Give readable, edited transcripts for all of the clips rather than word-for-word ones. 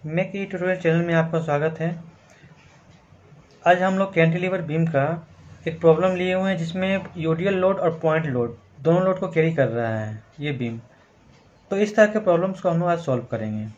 Make ई tutorial channel में आपका स्वागत है। आज हम लोग कैंटिलीवर बीम का एक प्रॉब्लम लिए हुए हैं जिसमें यूडियल लोड और पॉइंट लोड दोनों लोड को कैरी कर रहा है ये बीम। तो इस तरह के प्रॉब्लम्स को हम लोग आज सॉल्व करेंगे।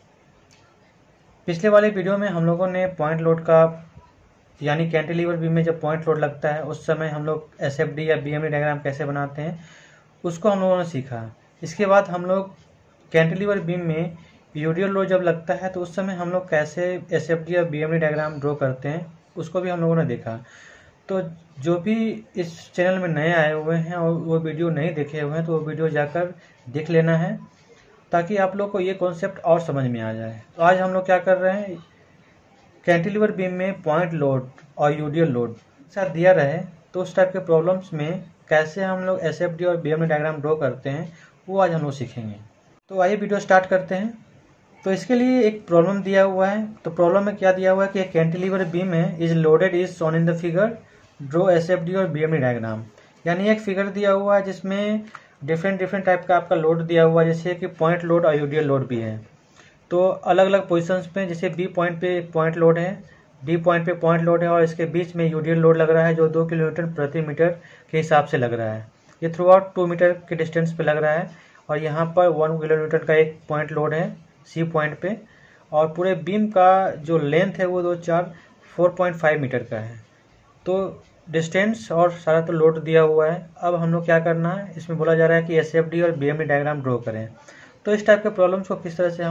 पिछले वाले वीडियो में हम लोगों ने पॉइंट लोड का यानी कैंटिलीवर बीम में जब पॉइंट लोड लगता है उस समय हम लोग एसएफडी या बीएमडी डायग्राम कैसे बनाते हैं उसको हम लोगों ने सीखा। इसके बाद हम लोग कैंटिलीवर बीम में यूडियल लोड जब लगता है तो उस समय हम लोग कैसे एसएफडी या बीएमडी डायग्राम ड्रॉ करते हैं उसको भी हम लोगों ने देखा। तो जो भी इस चैनल में नए आए हुए हैं और वो वीडियो नहीं देखे हुए हैं तो वो वीडियो जाकर देख लेना है ताकि आप लोग को ये कॉन्सेप्ट और समझ में आ जाए। तो आज हम लोग क्या कर रहे हैं, कैंटिलीवर बीम में पॉइंट लोड और यूडियल लोड साथ दिया रहे तो उस टाइप के प्रॉब्लम्स में कैसे हम लोग एसएफडी और बीएमडी डायग्राम ड्रॉ करते हैं वो आज हम लोग सीखेंगे। तो आइए वीडियो स्टार्ट करते हैं। तो इसके लिए एक प्रॉब्लम दिया हुआ है। तो प्रॉब्लम में क्या दिया हुआ है कि एक कैंटिलीवर बीम है is loaded is shown in the figure draw SFD और बीएमडी डायग्राम। यानी एक फिगर दिया हुआ है जिसमें डिफरेंट टाइप का आपका लोड दिया हुआ है, जैसे कि पॉइंट लोड और यूडियल लोड भी है। तो अलग अलग पोजिशंस पे, जैसे बी पॉइंट पे पॉइंट लोड है, डी पॉइंट पे पॉइंट लोड है और इसके बीच में यूडियल लोड लग रहा है जो 2 किलोमीटर प्रति मीटर के हिसाब से लग रहा है। ये थ्रू आउट 2 मीटर के डिस्टेंस पे लग रहा है और यहाँ पर 1 किलोमीटर का एक पॉइंट लोड है सी पॉइंट पे और पूरे बीम का जो लेंथ है वो 4.5 मीटर का है। तो डिस्टेंस और सारा तो लोड दिया हुआ है। अब हम लोग क्या करना है, इसमें बोला जा रहा है कि एसएफडी और बीएमडी डायग्राम ड्रॉ करें। तो इस टाइप के प्रॉब्लम्स को किस तरह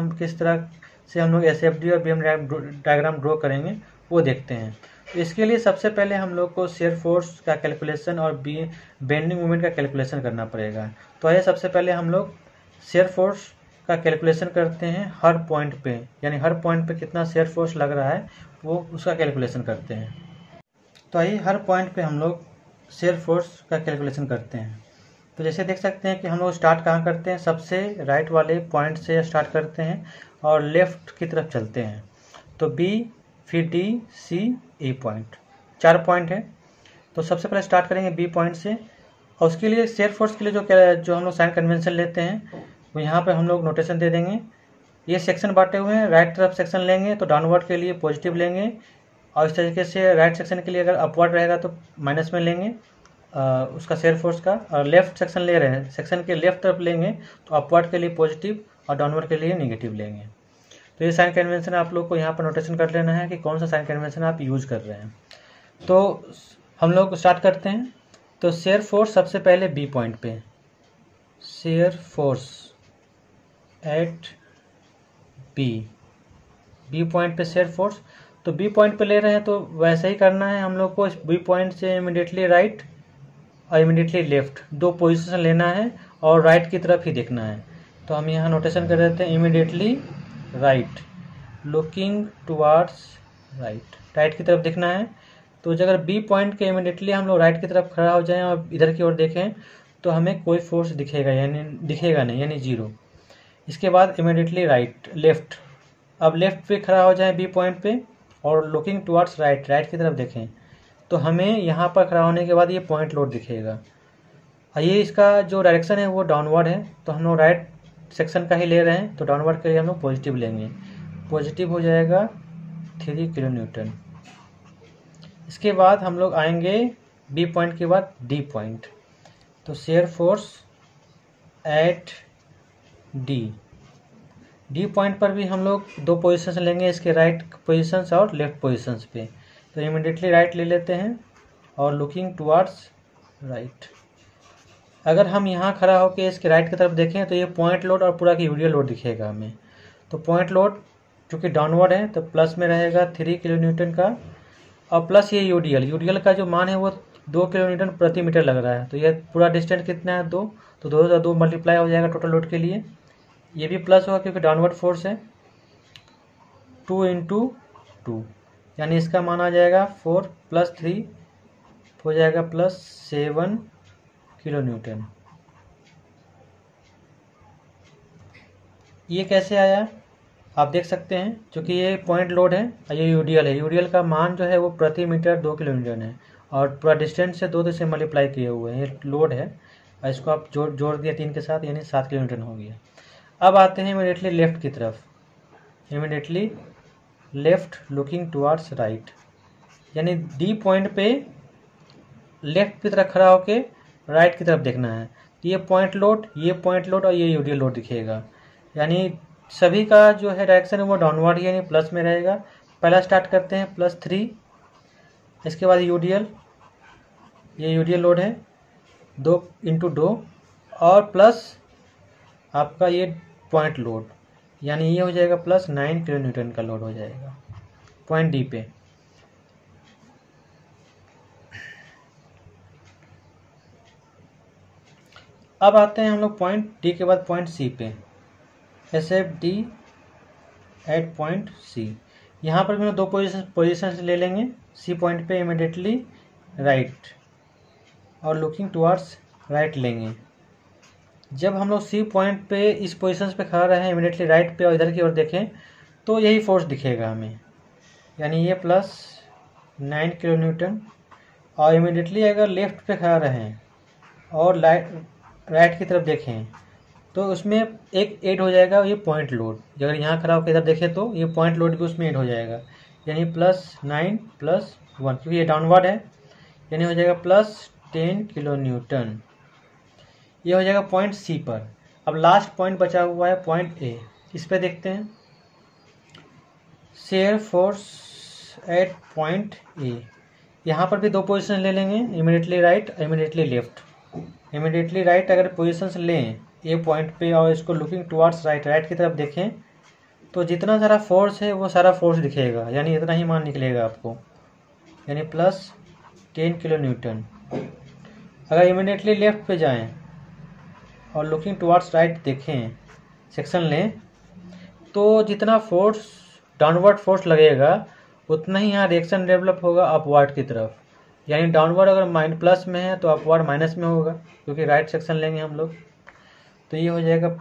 से हम लोग एसएफडी और बीएमडी डायग्राम ड्रॉ करेंगे वो देखते हैं। तो इसके लिए सबसे पहले हम लोग को शेयर फोर्स का कैलकुलेशन और बेंडिंग मोमेंट का कैलकुलेशन करना पड़ेगा। तो आइए सबसे पहले हम लोग शेयर फोर्स का कैलकुलेशन करते हैं हर पॉइंट पे, यानी हर पॉइंट पे कितना शेयर फोर्स लग रहा है वो उसका कैलकुलेशन करते हैं। तो आइए हर पॉइंट पे हम लोग शेयर फोर्स का कैलकुलेशन करते हैं। तो जैसे देख सकते हैं कि हम लोग स्टार्ट कहाँ करते हैं, सबसे राइट वाले पॉइंट से स्टार्ट करते हैं और लेफ्ट की तरफ चलते हैं। तो बी, फिर D, C, A point, 4 point है। तो सबसे पहले स्टार्ट करेंगे बी पॉइंट से और उसके लिए शेयर फोर्स के लिए जो हम लोग साइन कन्वेंशन लेते हैं वो यहाँ पे हम लोग नोटेशन दे देंगे। ये सेक्शन बांटे हुए हैं, राइट तरफ सेक्शन लेंगे तो डाउनवर्ड के लिए पॉजिटिव लेंगे और इस तरीके से राइट सेक्शन के लिए अगर अपवर्ड रहेगा तो माइनस में लेंगे उसका शेयर फोर्स का। और लेफ्ट सेक्शन ले रहे हैं, सेक्शन के लेफ्ट तरफ लेंगे तो अपवर्ड के लिए पॉजिटिव और डाउनवर्ड के लिए नेगेटिव लेंगे। तो ये साइन कन्वेंशन आप लोग को यहाँ पर नोटेशन कर लेना है कि कौन सा साइन कन्वेंशन आप यूज कर रहे हैं। तो हम लोग स्टार्ट करते हैं। तो शेयर फोर्स सबसे पहले बी पॉइंट पे, shear force at B point पे शेयर फोर्स। तो बी पॉइंट पे ले रहे हैं तो वैसे ही करना है हम लोग को। बी पॉइंट से इमीडिएटली राइट और इमीडिएटली लेफ्ट 2 पोजीशन लेना है और राइट की तरफ ही देखना है। तो हम यहाँ नोटेशन कर देते हैं immediately right, looking towards right, right की तरफ देखना है। तो अगर बी पॉइंट के इमीडिएटली हम लोग राइट की तरफ खड़ा हो जाएं और इधर की ओर देखें तो हमें कोई फोर्स दिखेगा नहीं, यानी 0। इसके बाद इमीडिएटली लेफ्ट, अब लेफ्ट पे खड़ा हो जाए बी पॉइंट पे और लुकिंग टुवार्ड्स राइट, राइट की तरफ देखें तो हमें यहाँ पर खड़ा होने के बाद ये पॉइंट लोड दिखेगा। ये इसका जो डायरेक्शन है वो डाउनवर्ड है तो हम लोग राइट सेक्शन का ही ले रहे हैं तो डाउनवर्ड के लिए हम लोग पॉजिटिव लेंगे, पॉजिटिव हो जाएगा 3 किलो न्यूटन। इसके बाद हम लोग आएंगे बी पॉइंट के बाद डी पॉइंट। तो shear force at D point पर भी हम लोग 2 पोजीशंस लेंगे, इसके राइट पोजीशंस और लेफ्ट पोजीशंस पे। तो इमीडिएटली राइट ले लेते हैं और लुकिंग टुवार्ड्स राइट। अगर हम यहाँ खड़ा होकर इसके राइट की तरफ देखें तो ये पॉइंट लोड और पूरा की यूडियल लोड दिखेगा हमें। तो पॉइंट लोड चूँकि डाउनवर्ड है तो प्लस में रहेगा 3 किलो न्यूटन का और प्लस ये यूडियल का जो मान है वो 2 किलो न्यूटन प्रति मीटर लग रहा है। तो ये पूरा डिस्टेंस कितना है 2, तो 2 से 2 मल्टीप्लाई हो जाएगा टोटल लोड के लिए। ये भी प्लस होगा क्योंकि डाउनवर्ड फोर्स है, 2 × 2 यानी इसका मान आ जाएगा 4 + 3 हो जाएगा +7 किलो न्यूटन। ये कैसे आया आप देख सकते हैं, क्योंकि ये पॉइंट लोड है और ये यूडियल है। यूडियल का मान जो है वो प्रति मीटर 2 किलो न्यूटन है और पूरा डिस्टेंस से 2 से मल्टीप्लाई किए हुए हैं, ये लोड है और इसको आप जोड़ दिया 3 के साथ यानी 7 किलो न्यूटन हो गया। अब आते हैं इमीडिएटली लेफ्ट की तरफ, immediately left looking towards right, यानी डी पॉइंट पे लेफ्ट की तरफ खड़ा होके राइट की तरफ देखना है। ये पॉइंट लोड और ये यूडियल लोड दिखेगा, यानी सभी का जो है डायरेक्शन है वो डाउनवर्ड ही यानी प्लस में रहेगा। पहला स्टार्ट करते हैं +3, इसके बाद यूडियल, ये यूडियल लोड है 2 और प्लस आपका ये पॉइंट लोड, यानी ये हो जाएगा +9 किलो न्यूटन का लोड हो जाएगा पॉइंट डी पे। अब आते हैं हम लोग पॉइंट डी के बाद पॉइंट सी पे, SFD एट पॉइंट सी। यहाँ पर भी हम 2 पोजिशन ले लेंगे। सी पॉइंट पे इमिडिएटली राइट और लुकिंग टुवार्ड्स राइट लेंगे। जब हम लोग सी पॉइंट पे इस पोजीशन पे खड़ा रहे इमिडिएटली राइट पे और इधर की ओर देखें तो यही फोर्स दिखेगा हमें, यानी ये +9 किलो न्यूटन। और इमिडिएटली अगर लेफ्ट पे खड़ा रहें और राइट की तरफ देखें तो उसमें एक ऐड हो जाएगा ये पॉइंट लोड। अगर यहाँ खड़ा होकर इधर देखें तो ये पॉइंट लोड भी उसमें ऐड हो जाएगा, यानी +9 + 1, क्योंकि ये डाउनवर्ड है, यानी हो जाएगा +10 किलो न्यूटन। ये हो जाएगा पॉइंट सी पर। अब लास्ट पॉइंट बचा हुआ है पॉइंट ए, इस पे देखते हैं। Shear force at point A, यहाँ पर भी 2 पोजीशन ले लेंगे, immediately right, immediately left. Immediately right अगर पोजीशन लें ए पॉइंट पे और इसको लुकिंग टुवार्ड्स राइट की तरफ देखें तो जितना सारा फोर्स है वो सारा फोर्स दिखेगा, यानी इतना ही मान निकलेगा आपको, यानी +10 किलो न्यूटन। अगर इमीडिएटली लेफ्ट पे जाएं और लुकिंग टुवार्ड्स राइट देखें, सेक्शन लें, तो जितना फोर्स डाउनवर्ड फोर्स लगेगा उतना ही यहाँ रिएक्शन डेवलप होगा अपवर्ड की तरफ, यानी डाउनवर्ड अगर प्लस में है तो अपवर्ड माइनस में होगा, क्योंकि राइट सेक्शन लेंगे हम लोग। तो ये हो जाएगा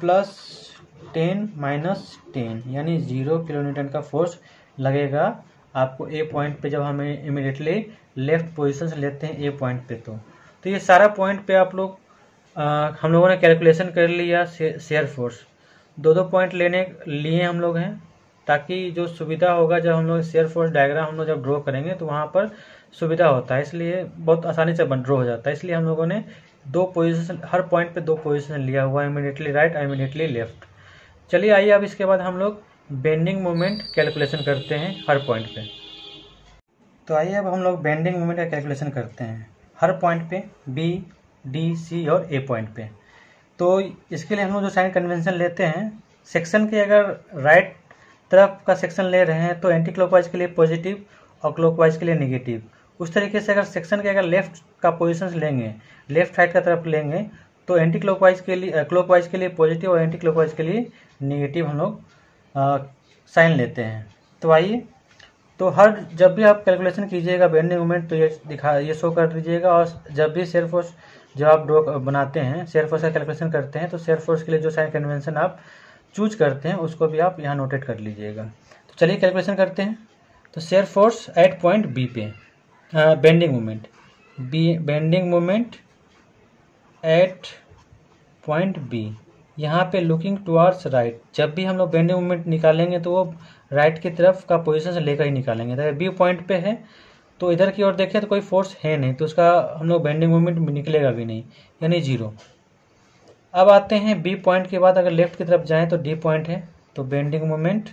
+10 - 10, यानी 0 किलो न्यूटन का फोर्स लगेगा आपको ए पॉइंट पे जब हमें इमीडिएटली लेफ्ट पोजीशन लेते हैं ए पॉइंट पे। तो ये सारा पॉइंट पे आप लोग हम लोगों ने कैलकुलेशन कर लिया शेयर फोर्स। 2 पॉइंट लिए हम लोग हैं, ताकि जो सुविधा होगा जब हम लोग शेयर फोर्स डायग्राम हम लोग जब ड्रॉ करेंगे तो वहाँ पर सुविधा होता है, इसलिए बहुत आसानी से ड्रॉ हो जाता है। इसलिए हम लोगों ने 2 पोजीशन, हर पॉइंट पे 2 पोजीशन लिया हुआ है, इमीडिएटली राइट, इमीडिएटली लेफ्ट। चलिए आइए अब इसके बाद हम लोग बेंडिंग मोमेंट कैलकुलेशन करते हैं हर पॉइंट पे। तो आइए अब हम लोग बेंडिंग मोमेंट का कैलकुलेशन करते हैं हर पॉइंट पे, बी, डी, सी और ए पॉइंट पे। तो इसके लिए हम लोग जो साइन कन्वेंशन लेते हैं, सेक्शन के अगर राइट तरफ का सेक्शन ले रहे हैं तो एंटी क्लॉकवाइज के लिए पॉजिटिव और क्लॉकवाइज के लिए नेगेटिव। उस तरीके से अगर सेक्शन के अगर लेफ्ट का पोजीशन लेंगे, लेफ्ट साइड का तरफ लेंगे, तो एंटी क्लॉकवाइज के लिए क्लॉकवाइज के लिए पॉजिटिव और एंटी क्लॉकवाइज के लिए नेगेटिव हम लोग साइन लेते हैं। तो आइए, तो हर जब भी आप कैलकुलेशन कीजिएगा बेंडिंग मोमेंट तो ये शो कर दीजिएगा। और जब भी शेयर फोर्स जब आप ड्रॉ बनाते हैं, शेयर फोर्स का कैलकुलेशन करते हैं, तो शेयर फोर्स के लिए जो साइन कन्वेंशन आप चूज करते हैं उसको भी आप यहाँ नोटेट कर लीजिएगा। तो चलिए कैलकुलेशन करते हैं। तो shear force at point B पे, bending moment at point B, यहाँ पे लुकिंग टुवार्ड्स राइट। जब भी हम लोग बेंडिंग मोमेंट निकालेंगे तो वो राइट की तरफ का पोजीशन से लेकर ही निकालेंगे। अगर बी पॉइंट पे है तो इधर की ओर देखें तो कोई फोर्स है नहीं, तो उसका हम लोग बेंडिंग मोमेंट निकलेगा भी नहीं, यानी 0। अब आते हैं बी पॉइंट के बाद अगर लेफ्ट की तरफ जाएं तो डी पॉइंट है, तो bending moment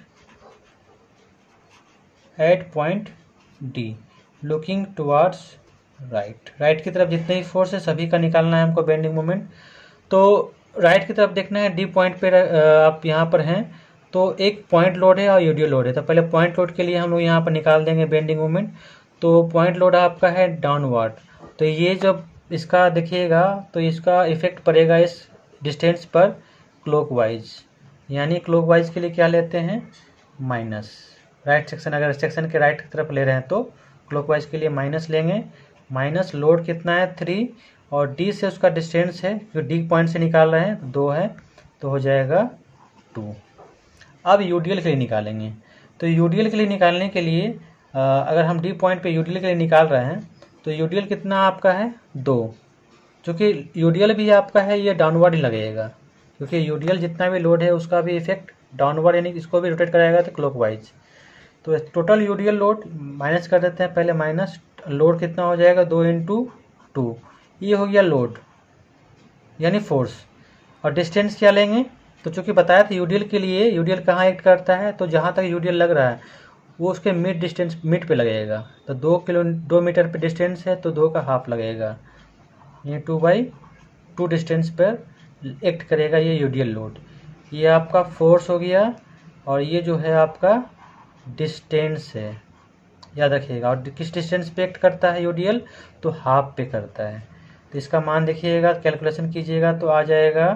at point D looking towards right की तरफ जितने ही फोर्स है सभी का निकालना है हमको बेंडिंग मोमेंट। तो राइट की तरफ देखना है, डी पॉइंट पे आप यहाँ पर हैं तो एक पॉइंट लोड है और यूडियल लोड है। तो पहले पॉइंट लोड के लिए हम लोग यहाँ पर निकाल देंगे बेंडिंग मोमेंट। तो पॉइंट लोड आपका है डाउनवर्ड, तो ये जब इसका देखिएगा तो इसका इफेक्ट पड़ेगा इस डिस्टेंस पर क्लॉकवाइज, यानी क्लॉकवाइज के लिए क्या लेते हैं, माइनस। राइट सेक्शन अगर सेक्शन के राइट की तरफ ले रहे हैं तो क्लॉकवाइज के लिए माइनस लेंगे। माइनस लोड कितना है 3 और डी से उसका डिस्टेंस है, जो डी पॉइंट से निकाल रहे हैं 2 है, तो हो जाएगा 2। अब यूडीएल के लिए निकालेंगे। तो यूडीएल के लिए निकालने के लिए अगर हम डी पॉइंट पे यूडीएल के लिए निकाल रहे हैं तो यूडीएल कितना आपका है 2, क्योंकि यूडीएल भी आपका है ये डाउनवर्ड ही लगेगा, क्योंकि यूडीएल जितना भी लोड है उसका भी इफेक्ट डाउनवर्ड, यानी इसको भी रोटेट कराएगा तो क्लॉकवाइज। तो टोटल यूडियल लोड माइनस कर देते हैं पहले, माइनस लोड कितना हो जाएगा 2 × 2, ये हो गया लोड यानी फोर्स। और डिस्टेंस क्या लेंगे, तो चूंकि बताया था यूडियल के लिए, यूडियल कहाँ एक्ट करता है, तो जहाँ तक यूडियल लग रहा है वो उसके मिड डिस्टेंस, मिड पे लगेगा। तो 2 मीटर पे डिस्टेंस है तो 2 का हाफ लगेगा, ये 2/2 डिस्टेंस पर एक्ट करेगा ये यूडियल लोड। ये आपका फोर्स हो गया और ये जो है आपका डिस्टेंस है, याद रखिएगा। और किस डिस्टेंस पे एक्ट करता है यूडियल, तो हाफ पे करता है। तो इसका मान देखिएगा, कैलकुलेशन कीजिएगा तो आ जाएगा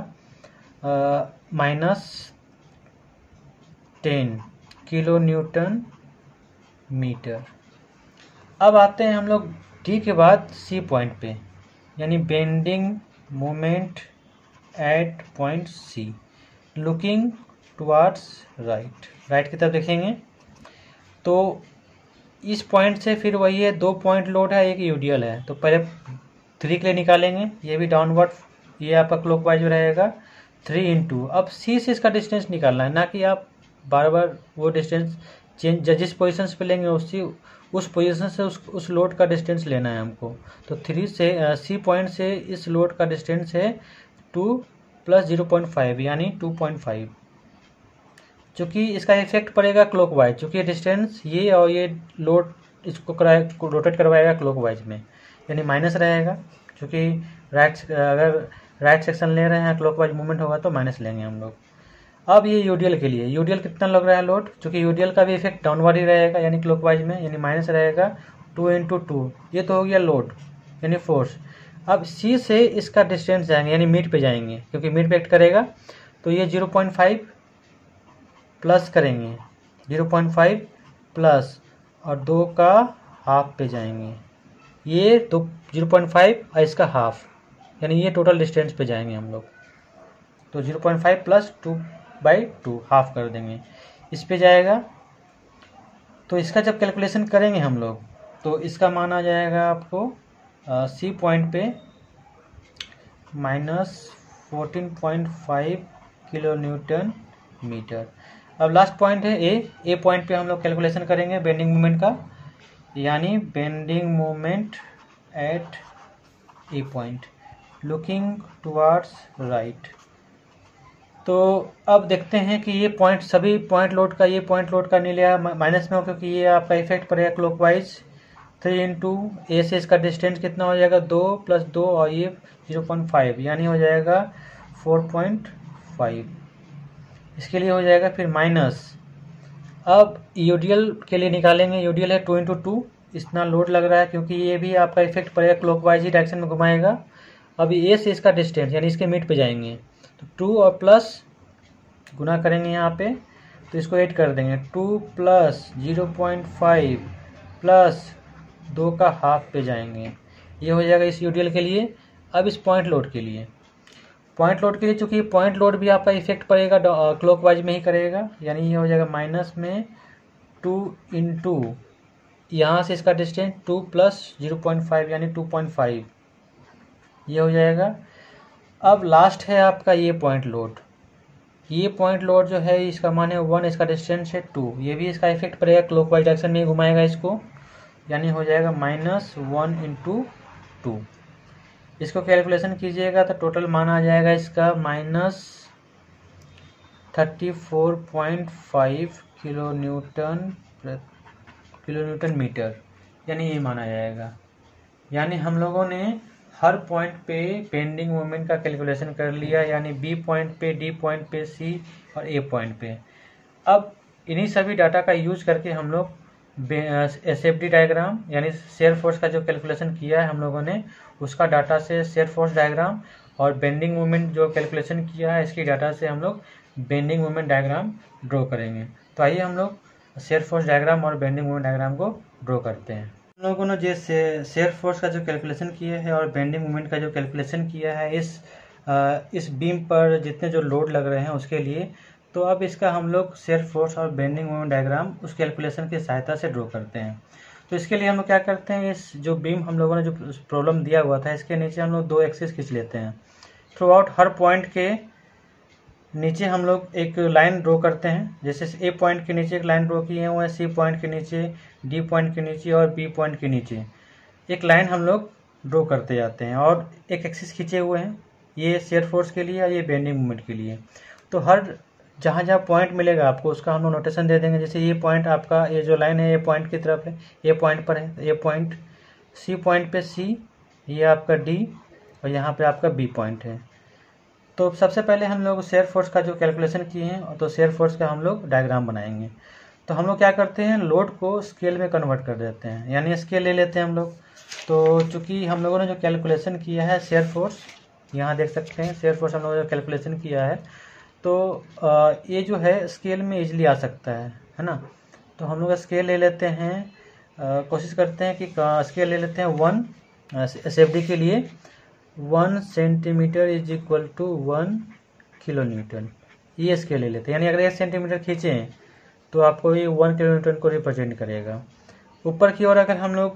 -10 किलो न्यूटन मीटर। अब आते हैं हम लोग डी के बाद सी पॉइंट पे, यानी bending moment at point C, looking towards right, right की तरफ देखेंगे। तो इस पॉइंट से फिर वही है, 2 पॉइंट लोड है, एक यूडियल है। तो पहले 3 के लिए निकालेंगे, ये भी डाउनवर्ड, ये आपका क्लॉकवाइज रहेगा 3 × 2। अब सी से इसका डिस्टेंस निकालना है, ना कि आप बार बार वो डिस्टेंस चेंज, जिस पोजीशन पे लेंगे उस पोजीशन से उस लोड का डिस्टेंस लेना है हमको। तो 3 से सी पॉइंट से इस लोड का डिस्टेंस है 2 + 0.5 यानी 2.5। चूँकि इसका इफेक्ट पड़ेगा क्लॉकवाइज, चूँकि डिस्टेंस ये और ये लोड इसको रोटेट करवाएगा क्लॉकवाइज में, यानी माइनस रहेगा। चूँकि अगर राइट सेक्शन ले रहे हैं क्लॉकवाइज मूवमेंट होगा तो माइनस लेंगे हम लोग। अब ये यूडियल के लिए, यूडियल कितना लग रहा है लोड, चूँकि यूडियल का भी इफेक्ट डाउनवर्ड ही रहेगा यानी क्लॉकवाइज में, यानी माइनस रहेगा 2 × 2, ये तो हो गया लोड यानी फोर्स। अब सी से इसका डिस्टेंस जाएंगे यानी मिड पे जाएंगे, क्योंकि मिड पे एक्ट करेगा। तो ये 0.5 प्लस करेंगे, 0.5 प्लस और 2 का हाफ पे जाएंगे, ये तो 0.5 और इसका हाफ, यानी ये टोटल डिस्टेंस पे जाएंगे हम लोग। तो 0.5 + 2/2 हाफ कर देंगे, इस पे जाएगा। तो इसका जब कैलकुलेशन करेंगे हम लोग तो इसका मान आ जाएगा आपको सी पॉइंट पे -14.5 किलो न्यूटन मीटर। अब लास्ट पॉइंट है ए पॉइंट पे हम लोग कैलकुलेशन करेंगे बेंडिंग मोमेंट का, यानी bending moment at A point, looking towards right. तो अब देखते हैं कि ये पॉइंट, सभी पॉइंट लोड का, ये पॉइंट लोड का नहीं लिया माइनस में हो, क्योंकि ये आपका इफेक्ट पड़ेगा क्लॉकवाइज। 3 × 2 ए से इसका डिस्टेंस कितना हो जाएगा 2 + 2 और ये 0.5 यानी हो जाएगा 4.5। इसके लिए हो जाएगा फिर माइनस। अब यूडियल के लिए निकालेंगे, यूडियल है 2 × 2, इतना लोड लग रहा है क्योंकि ये भी आपका इफेक्ट पड़ेगा क्लॉकवाइज ही डायरेक्शन में घुमाएगा। अब ए से इसका डिस्टेंस यानी इसके मिड पे जाएंगे, तो 2 और प्लस गुना करेंगे यहाँ पे, तो इसको 8 कर देंगे, 2 + 0.5 प्लस 2 का हाफ पे जाएंगे, ये हो जाएगा इस यूडियल के लिए। अब इस पॉइंट लोड के लिए, चूँकि पॉइंट लोड भी आपका इफेक्ट पड़ेगा क्लॉकवाइज में ही करेगा, यानी ये हो जाएगा माइनस में 2 × 2, यहाँ से इसका डिस्टेंस 2 + 0.5 यानी 2.5, ये हो जाएगा। अब लास्ट है आपका ये पॉइंट लोड, ये पॉइंट लोड जो है इसका मान है 1, इसका डिस्टेंस है 2, ये भी इसका इफेक्ट पड़ेगा क्लॉकवाइज डायरेक्शन में घुमाएगा इसको, यानी हो जाएगा -1 × 2। इसको कैलकुलेशन कीजिएगा तो टोटल मान आ जाएगा इसका -34.5 किलो न्यूटन मीटर, यानी ये माना जाएगा। यानी हम लोगों ने हर पॉइंट पे बेंडिंग मोमेंट का कैलकुलेशन कर लिया, यानी बी पॉइंट पे, डी पॉइंट पे, सी और ए पॉइंट पे। अब इन्हीं सभी डाटा का यूज करके हम लोग एसएफडी डायग्राम यानी शेयर फोर्स का जो कैलकुलेशन किया है हम लोगों ने, उसका डाटा से शेयर फोर्स डायग्राम और बेंडिंग मोमेंट जो कैलकुलेशन किया है इसकी डाटा से हम लोग बेंडिंग मोमेंट डायग्राम ड्रॉ करेंगे। तो आइए हम लोग शेयर फोर्स डायग्राम और बेंडिंग मोमेंट डायग्राम को ड्रॉ करते हैं। हम लोगों ने जो शेयर फोर्स का जो कैलकुलेशन किया है और बेंडिंग मोमेंट का जो कैलकुलेशन किया है इस बीम पर जितने जो लोड लग रहे हैं उसके लिए, तो अब इसका हम लोग शेयर फोर्स और बेंडिंग मोमेंट डायग्राम उस कैलकुलेशन की सहायता से ड्रॉ करते हैं। तो इसके लिए हम लोग क्या करते हैं, इस जो बीम हम लोगों ने जो प्रॉब्लम दिया हुआ था इसके नीचे हम लोग 2 एक्सिस खींच लेते हैं। थ्रू आउट हर पॉइंट के नीचे हम लोग एक लाइन ड्रॉ करते हैं। जैसे ए पॉइंट के नीचे एक लाइन ड्रॉ किए हुए हैं, सी पॉइंट के नीचे, डी पॉइंट के नीचे और बी पॉइंट के नीचे एक लाइन हम लोग ड्रॉ करते जाते हैं और एक एक्सिस खींचे हुए हैं। ये शेयर फोर्स के लिए और ये बेंडिंग मूवमेंट के लिए। तो हर जहाँ जहाँ पॉइंट मिलेगा आपको उसका हम लोग नोटेशन दे देंगे। जैसे ये पॉइंट आपका, ये जो लाइन है ये पॉइंट की तरफ है, ये पॉइंट पर है, ये पॉइंट सी पॉइंट पे सी, ये आपका डी और यहाँ पे आपका बी पॉइंट है। तो सबसे पहले हम लोग शेयर फोर्स का जो कैलकुलेशन किए हैं तो शेयर फोर्स का हम लोग डायग्राम बनाएंगे। तो हम लोग क्या करते हैं, लोड को स्केल में कन्वर्ट कर देते हैं, यानी स्केल ले लेते हैं हम लोग। तो चूंकि हम लोगों ने जो कैलकुलेशन किया है शेयर फोर्स, यहाँ देख सकते हैं शेयर फोर्स हम लोगों ने जो कैलकुलेशन किया है, तो ये जो है स्केल में इजीली आ सकता है ना। तो हम लोग स्केल ले लेते हैं, कोशिश करते हैं कि स्केल ले लेते हैं 1 SFD के लिए 1 centimetre is equal to 1 kilo newton, ये स्केल ले लेते हैं। यानी अगर 1 सेंटीमीटर खींचें तो आपको ये 1 किलो न्यूटन को रिप्रेजेंट करेगा। ऊपर की ओर अगर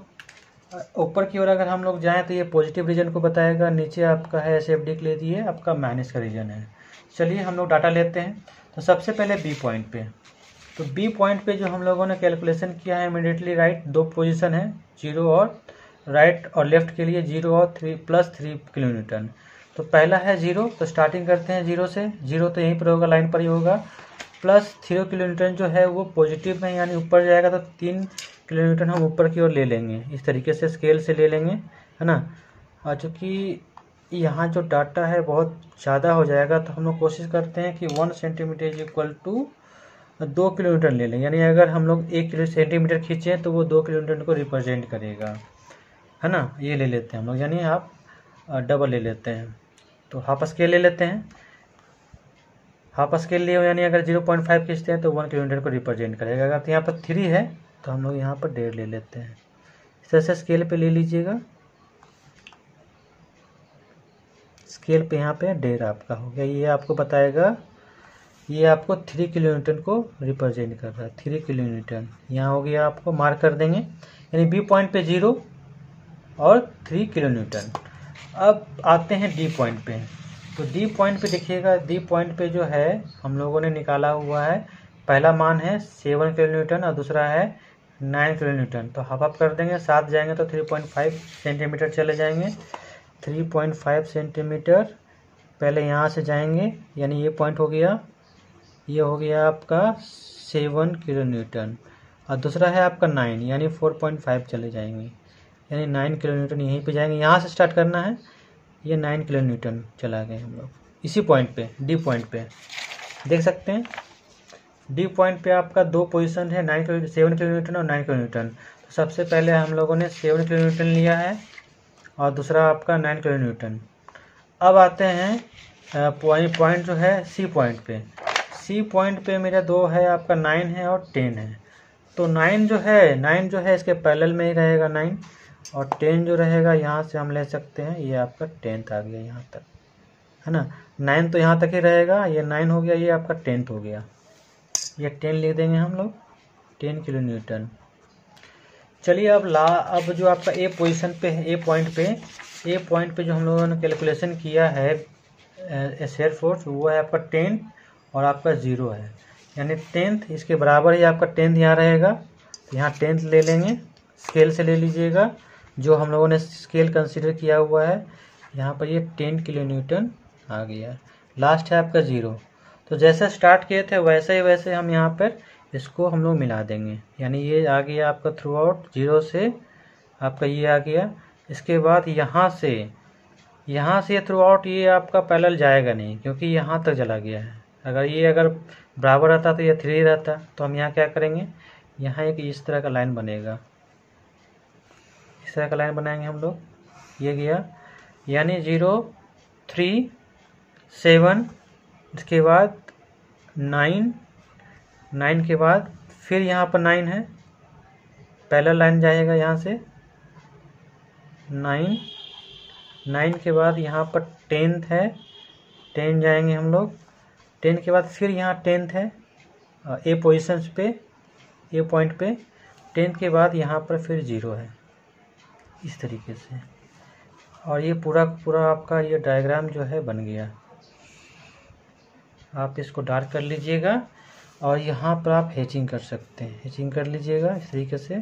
हम लोग जाएं तो ये पॉजिटिव रीजन को बताएगा, नीचे आपका है SFD के लिए ये आपका माइनस का रीजन है। चलिए हम लोग डाटा लेते हैं। तो सबसे पहले बी पॉइंट पे, तो बी पॉइंट पे जो हम लोगों ने कैलकुलेशन किया है इमीडिएटली राइट, दो पोजीशन है 0 और राइट और लेफ्ट के लिए 0 और 3 किलो न्यूटन। तो पहला है 0, तो स्टार्टिंग करते हैं 0 से। 0 तो यहीं पर होगा, लाइन पर ही होगा। प्लस 3 किलो न्यूटन जो है वो पॉजिटिव में, यानी ऊपर जाएगा तो 3 किलो न्यूटन हम ऊपर की ओर ले लेंगे। इस तरीके से स्केल से ले लेंगे, है ना। और चूँकि यहाँ जो डाटा है बहुत ज़्यादा हो जाएगा तो हम लोग कोशिश करते हैं कि 1 centimetre is equal to 2 kilo newton ले लें। यानी अगर हम लोग 1 किलो सेंटीमीटर खींचें तो वो 2 किलो न्यूटन को रिप्रेजेंट करेगा, है ना। ये ले लेते हैं हम लोग, यानी आप डबल ले लेते हैं। तो हाफ स्केल ले लेते हैं। हाफ स्केल लिए यानी अगर 0.5 खींचते हैं तो 1 किलो न्यूटन को रिप्रेजेंट करेगा। अगर यहाँ पर 3 है तो हम लोग यहाँ पर 1.5 ले लेते हैं। इस तरह से स्केल पे ले लीजिएगा। स्केल पे यहाँ पे 1.5 आपका हो गया। ये आपको बताएगा, ये आपको 3 किलो न्यूटन को रिप्रेजेंट कर रहा है। 3 किलो न्यूटन यहाँ हो गया, आपको मार्क कर देंगे। यानी बी पॉइंट पे 0 और 3 किलो न्यूटन। अब आते हैं डी पॉइंट पे। तो डी पॉइंट पे देखिएगा, डी पॉइंट पे जो है हम लोगों ने निकाला हुआ है, पहला मान है 7 किलो न्यूटन और दूसरा है 9 किलो न्यूटन। तो हाफ अप कर देंगे, साथ जाएंगे तो 3.5 सेंटीमीटर चले जाएंगे। 3.5 सेंटीमीटर पहले यहाँ से जाएंगे, यानी ये पॉइंट हो गया, ये हो गया आपका 7 किलो न्यूटन। और दूसरा है आपका 9, यानी 4.5 चले जाएंगे, यानी 9 किलो न्यूटन यहीं पे जाएंगे। यहाँ से स्टार्ट करना है, ये 9 किलो न्यूटन चला गए हम लोग इसी पॉइंट पे, डी पॉइंट पे देख सकते हैं। डी पॉइंट पे आपका दो पोजीशन है, 7 किलो न्यूटन और 9 किलो न्यूटन। तो सबसे पहले हम लोगों ने 7 किलो न्यूटन लिया है और दूसरा आपका 9 किलो न्यूटन। अब आते हैं पॉइंट जो है सी पॉइंट पे। सी पॉइंट पे मेरा 2 है, आपका 9 है और 10 है। तो 9 जो है इसके पैरेलल में ही रहेगा 9, और 10 जो रहेगा यहाँ से हम ले सकते हैं, ये आपका 10th आ गया यहाँ तक, है ना। 9 तो यहाँ तक ही रहेगा, ये 9 हो गया, ये आपका 10th हो गया, ये 10 लिख देंगे हम लोग, 10 किलो न्यूटन। चलिए अब जो आपका ए पोजीशन पे है, ए पॉइंट पे जो हम लोगों ने कैलकुलेशन किया है शेयर फोर्स, वो है आपका 10 और आपका 0 है, यानी 10th इसके बराबर ही आपका 10th यहाँ रहेगा। तो यहाँ 10th ले लेंगे, स्केल से ले लीजिएगा, जो हम लोगों ने स्केल कंसीडर किया हुआ है। यहाँ पर ये 10 किलो न्यूटन आ गया। लास्ट है आपका 0। तो जैसे स्टार्ट किए थे वैसे हम यहाँ पर इसको हम लोग मिला देंगे, यानी ये आ गया आपका थ्रू आउट 0 से आपका ये आ गया। इसके बाद यहाँ से थ्रू आउट ये आपका पैरेलल जाएगा नहीं, क्योंकि यहाँ तक चला गया है। अगर बराबर रहता तो ये 3 रहता। तो हम यहाँ क्या करेंगे, यहाँ एक इस तरह का लाइन बनेगा, इस तरह का लाइन बनाएंगे हम लोग, ये गया, यानी 0 3 7, इसके बाद 9 के बाद फिर यहाँ पर 9 है, पैरेलल लाइन जाएगा यहाँ से 9 के बाद यहाँ पर 10th है, 10 जाएंगे हम लोग। 10 के बाद फिर यहाँ 10th है ए पोजीशंस पे, ए पॉइंट पे। 10th के बाद यहाँ पर फिर 0 है, इस तरीके से। और ये पूरा आपका ये डायग्राम जो है बन गया। आप इसको डार्क कर लीजिएगा और यहाँ पर आप हैचिंग कर सकते हैं, हैचिंग कर लीजिएगा इस तरीके से।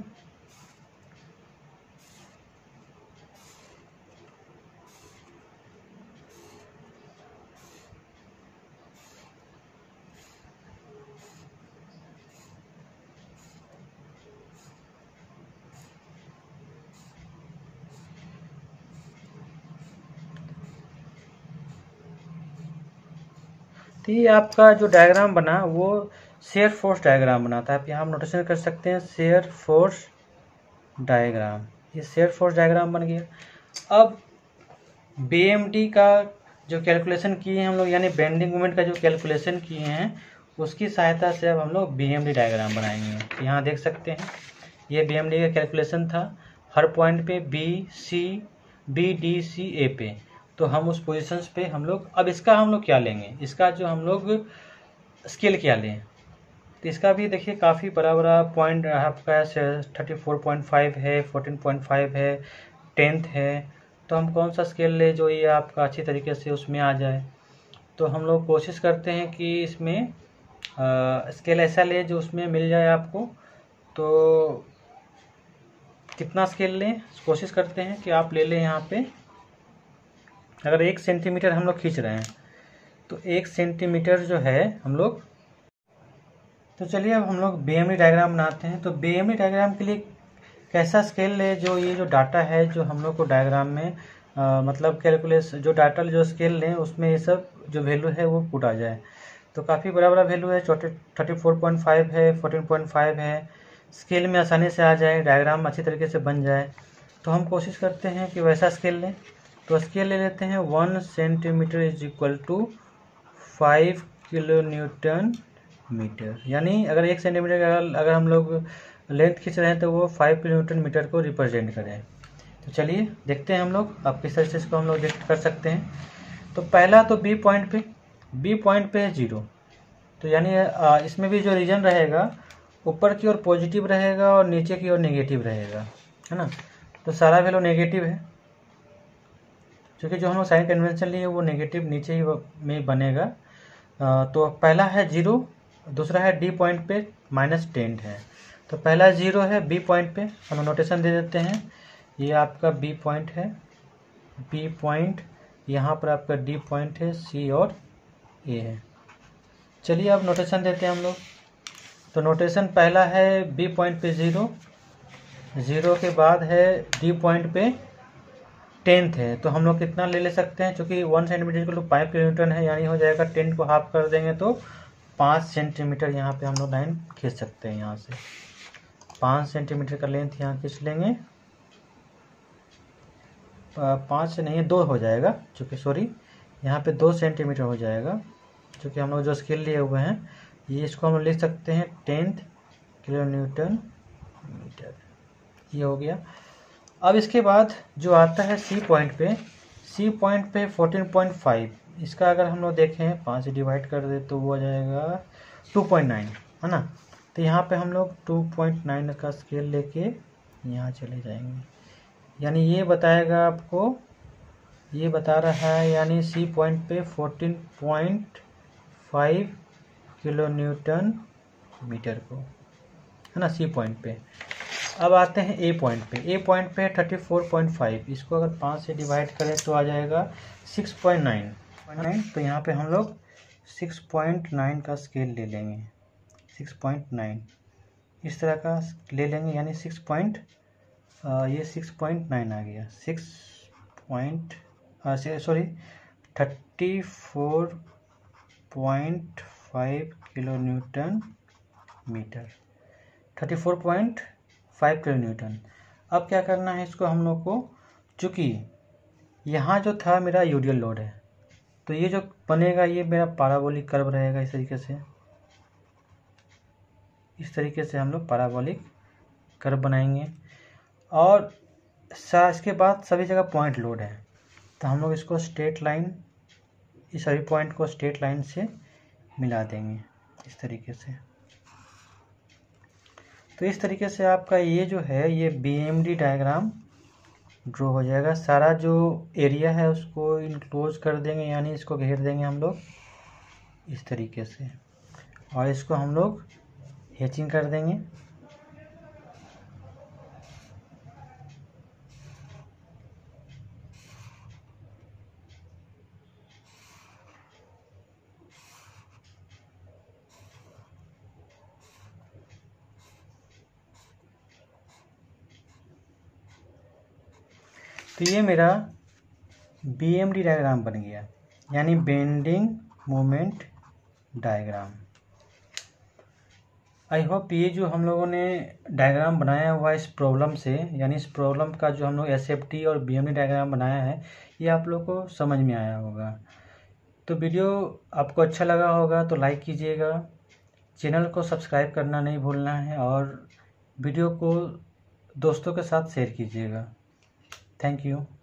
तो ये आपका जो डायग्राम बना वो शेयर फोर्स डायग्राम बना था। आप यहाँ नोटेशन कर सकते हैं शेयर फोर्स डायग्राम, ये शेयर फोर्स डायग्राम बन गया। अब बीएमडी का जो कैलकुलेशन किए हैं हम लोग, यानी बेंडिंग मोमेंट का जो कैलकुलेशन किए हैं उसकी सहायता से अब हम लोग बीएमडी डायग्राम बनाएंगे। यहाँ देख सकते हैं ये बीएमडी का कैलकुलेशन था, हर पॉइंट पे बी डी सी ए पे, तो हम उस पोजीशंस पे हम लोग, अब इसका हम लोग क्या लेंगे, इसका जो हम लोग स्केल क्या लें। तो इसका भी देखिए काफ़ी बड़ा बड़ा पॉइंट आपका 34.5 है, 14.5 है, 10th है। तो हम कौन सा स्केल ले जो ये आपका अच्छी तरीके से उसमें आ जाए। तो हम लोग कोशिश करते हैं कि इसमें स्केल ऐसा ले जो उसमें मिल जाए आपको। तो कितना स्केल लें, कोशिश करते हैं कि आप ले लें यहाँ पे, अगर 1 सेंटीमीटर हम लोग खींच रहे हैं तो 1 सेंटीमीटर जो है हम लोग। तो चलिए अब हम लोग बीएमडी डायग्राम बनाते हैं। तो बीएमडी डायग्राम के लिए कैसा स्केल ले जो ये जो डाटा है जो हम लोग को डायग्राम में मतलब कैलकुलेशन जो डाटा जो स्केल लें उसमें ये सब जो वैल्यू है वो पुट आ जाए। तो काफ़ी बड़ा बड़ा वैल्यू है, 34.5 है, 14.5 है, स्केल में आसानी से आ जाए, डायग्राम अच्छी तरीके से बन जाए। तो हम कोशिश करते हैं कि वैसा स्केल लें। तो स्केल ले लेते हैं 1 centimetre is equal to 5 kilo newton metre, यानी अगर 1 सेंटीमीटर अगर हम लोग लेंथ खींच रहे हैं तो वो 5 किलो न्यूटन मीटर को रिप्रेजेंट करें। तो चलिए देखते हैं हम लोग अब किस तरह से इसको हम लोग व्यक्त कर सकते हैं। तो पहला तो बी पॉइंट पे है 0, तो यानी इसमें भी जो रीजन रहेगा ऊपर की ओर पॉजिटिव रहेगा और नीचे की ओर नेगेटिव रहेगा, है ना। तो सारा वैल्यू नेगेटिव है, क्योंकि जो हम लोग साइन कन्वेंशन लिए वो नेगेटिव नीचे ही में बनेगा। तो पहला है 0, दूसरा है डी पॉइंट पे -10 है। तो पहला 0 है बी पॉइंट पे, हम नोटेशन दे देते हैं, ये आपका बी पॉइंट है, बी पॉइंट, यहाँ पर आपका डी पॉइंट है, सी और ए है। चलिए अब नोटेशन देते हैं हम लोग। तो नोटेशन पहला है बी पॉइंट पे 0 के बाद है डी पॉइंट पे 10th है। तो हम लोग कितना ले सकते हैं, क्योंकि 1 सेंटीमीटर को 5 किलो न्यूटन है, यानी हो जाएगा 10 को हाफ कर देंगे तो 5 सेंटीमीटर यहाँ पे हम लोग लाइन खींच सकते हैं। यहाँ से 5 सेंटीमीटर का लेंथ यहाँ खींच लेंगे, 5 से नहीं 2 हो जाएगा, क्योंकि सॉरी यहाँ पे 2 सेंटीमीटर हो जाएगा, क्योंकि हम लोग जो स्केल लिए हुए हैं ये, इसको हम लिख सकते हैं 10 किलो न्यूटन मीटर, ये हो गया। अब इसके बाद जो आता है सी पॉइंट पे 14.5, इसका अगर हम लोग देखें 5 से डिवाइड कर दे तो वो आ जाएगा 2.9, है ना। तो यहाँ पे हम लोग 2.9 का स्केल लेके यहाँ चले जाएंगे, यानी ये बताएगा आपको, ये बता रहा है यानी सी पॉइंट पे 14.5 किलो न्यूटन मीटर को, है ना, सी पॉइंट पे। अब आते हैं ए पॉइंट पे, ए पॉइंट पे 34.5, इसको अगर 5 से डिवाइड करें तो आ जाएगा 6.9। तो यहाँ पे हम लोग 6.9 का स्केल ले लेंगे, 6.9 इस तरह का ले लेंगे, यानी 6.9 आ गया, 34.5 kilo newton metre, 34.5 kilo newton. अब क्या करना है इसको हम लोग को, चूँकि यहाँ जो था मेरा यूडियल लोड है, तो ये जो बनेगा ये मेरा पाराबोलिक कर्व रहेगा। इस तरीके से हम लोग पाराबोलिक कर्व बनाएंगे। और इसके बाद सभी जगह पॉइंट लोड है, तो हम लोग इसको स्ट्रेट लाइन, इस सभी पॉइंट को स्ट्रेट लाइन से मिला देंगे इस तरीके से। तो इस तरीके से आपका ये जो है ये बीएमडी डायग्राम ड्रॉ हो जाएगा। सारा जो एरिया है उसको इनक्लोज कर देंगे, यानी इसको घेर देंगे हम लोग। इस तरीके से, और इसको हम लोग हैचिंग कर देंगे। तो ये मेरा BMD डायग्राम बन गया, यानी bending moment diagram. I hope ये जो हम लोगों ने डायग्राम बनाया हुआ इस प्रॉब्लम से, यानी इस प्रॉब्लम का जो हम लोग SFT और BMD डायग्राम बनाया है, ये आप लोग को समझ में आया होगा। तो वीडियो आपको अच्छा लगा होगा तो लाइक कीजिएगा, चैनल को सब्सक्राइब करना नहीं भूलना है, और वीडियो को दोस्तों के साथ शेयर कीजिएगा। Thank you.